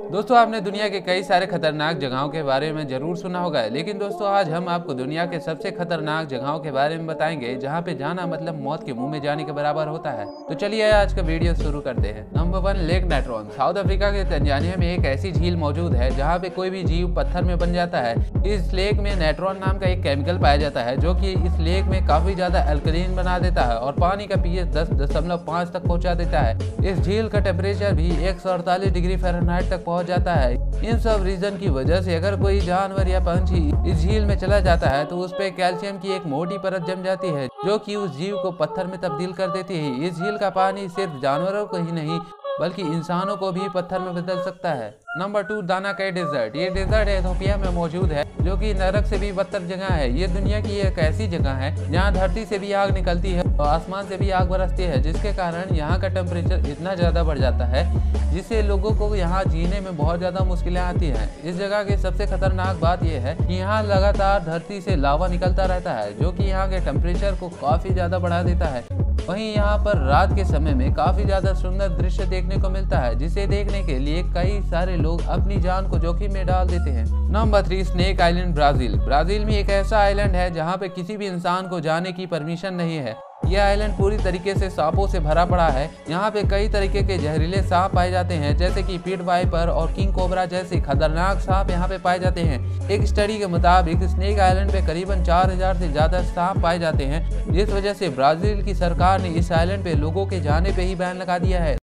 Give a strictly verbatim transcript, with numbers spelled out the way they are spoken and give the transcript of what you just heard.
दोस्तों, आपने दुनिया के कई सारे खतरनाक जगहों के बारे में जरूर सुना होगा, लेकिन दोस्तों आज हम आपको दुनिया के सबसे खतरनाक जगहों के बारे में बताएंगे जहां पे जाना मतलब मौत के मुंह में जाने के बराबर होता है। तो चलिए आज का वीडियो शुरू करते हैं। Number one, lake Natron. South Africa के तंजानिया में एक ऐसी झील मौजूद है जहाँ पे कोई भी जीव पत्थर में बन जाता है। इस लेक में नेट्रॉन नाम का एक केमिकल पाया जाता है जो कि इस लेक में काफी ज्यादा अल्कलीन बना देता है और पानी का पीएच दस दशमलव पाँच तक पहुंचा देता है। इस झील का टेम्परेचर भी एक सौ अड़तालीस डिग्री फ़ारेनहाइट तक पहुंच जाता है। इन सब रीजन की वजह से अगर कोई जानवर या पंछी इस झील में चला जाता है तो उस पे कैल्शियम की एक मोटी परत जम जाती है जो कि उस जीव को पत्थर में तब्दील कर देती है। इस झील का पानी सिर्फ जानवरों को ही नहीं बल्कि इंसानों को भी पत्थर में बदल सकता है। Number two, Danakil desert. ये डेजर्ट इथियोपिया में मौजूद है जो कि नरक से भी बदतर जगह है। ये दुनिया की एक ऐसी जगह है जहाँ धरती से भी आग निकलती है और आसमान से भी आग बरसती है, जिसके कारण यहाँ का टेम्परेचर इतना ज्यादा बढ़ जाता है जिससे लोगों को यहाँ जीने में बहुत ज्यादा मुश्किलें आती हैं। इस जगह की सबसे खतरनाक बात यह है कि यहाँ लगातार धरती से लावा निकलता रहता है जो कि यहाँ के टेम्परेचर को काफी ज्यादा बढ़ा देता है। वहीं यहाँ पर रात के समय में काफी ज्यादा सुंदर दृश्य देखने को मिलता है जिसे देखने के लिए कई सारे लोग अपनी जान को जोखिम में डाल देते हैं। Number three, snake island, Brazil. Brazil में एक ऐसा आइलैंड है जहाँ पे किसी भी इंसान को जाने की परमिशन नहीं है। यह आइलैंड पूरी तरीके से सांपों से भरा पड़ा है। यहाँ पे कई तरीके के जहरीले सांप पाए जाते हैं जैसे कि पीट वाइपर और किंग कोबरा जैसे खतरनाक सांप यहाँ पे पाए जाते हैं। एक स्टडी के मुताबिक स्नेक आइलैंड पे करीबन चार हजार से ज्यादा सांप पाए जाते हैं, जिस वजह से ब्राजील की सरकार ने इस आइलैंड पे लोगों के जाने पे ही बैन लगा दिया है।